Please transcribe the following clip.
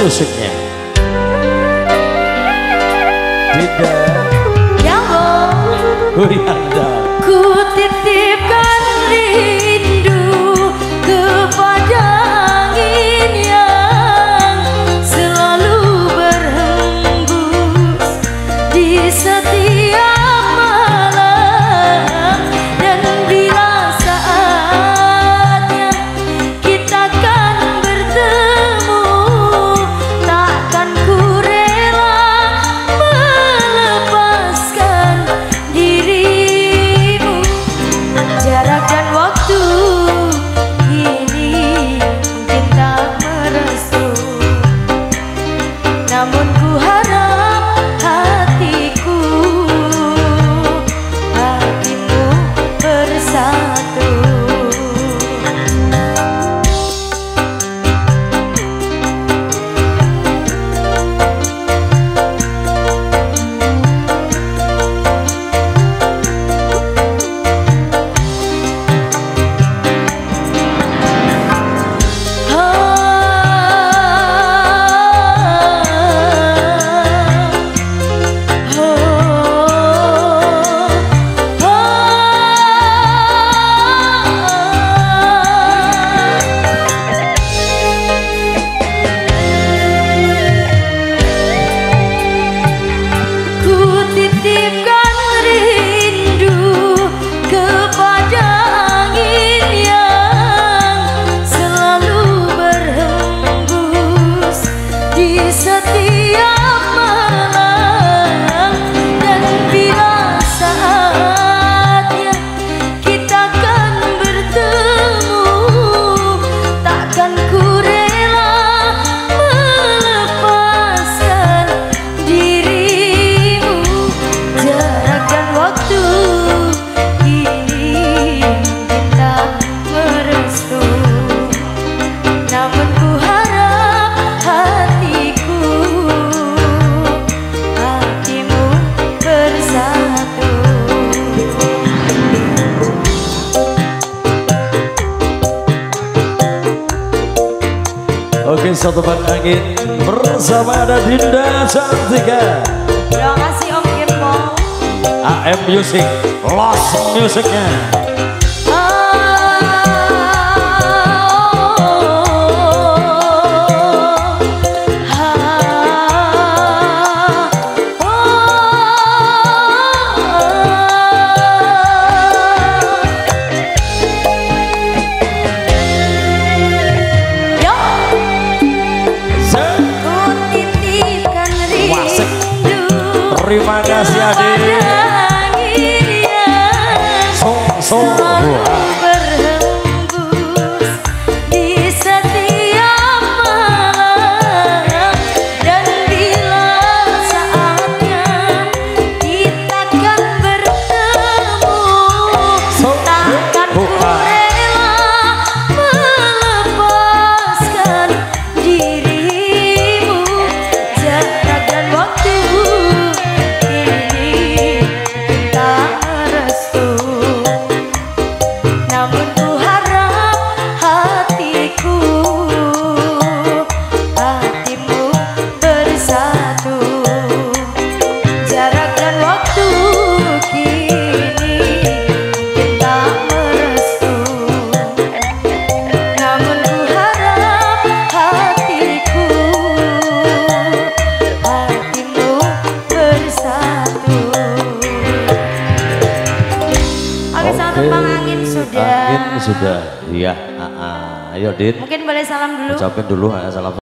musiknya. Dinda Wiyanda. Ku titipkan rindu kepada angin yang selalu berhembus di setiap malam, dan bila saatnya kita kan bertemu, takkan ku rela melepaskan dirimu. Jarak dan waktu ini mungkin tak merestu, namun ku harap hatimu bersatu. Titipkan rindu kepada angin yang selalu berhembus di setiap malam, dan bila saatnya kita kan bertemu, takkan ku rela melepaskan dirimu. Jarak dan waktu ini mungkin tak merestu, namun ku harap hatimu bersatu. Oke, satu ban angin bersama ada Dinda Cantika. Terima kasih Om Kirmo. AM Music, Lost Musicnya. Terima kasih adik. Berhembus di setiap malam, dan bila saatnya kita kan bertemu, takkan ku rela melepaskan dirimu. Jarak dan waktu ini tak merestu, namun ku harap hatimu bersatu. Jarak dan waktu kini mungkin tak merestu, namun ku harap hatimu bersatu. Oke, selamat terbang angin sudah. Angin sudah, iya. Ayo Din. Mungkin boleh salam dulu. Ucapin dulu, salam.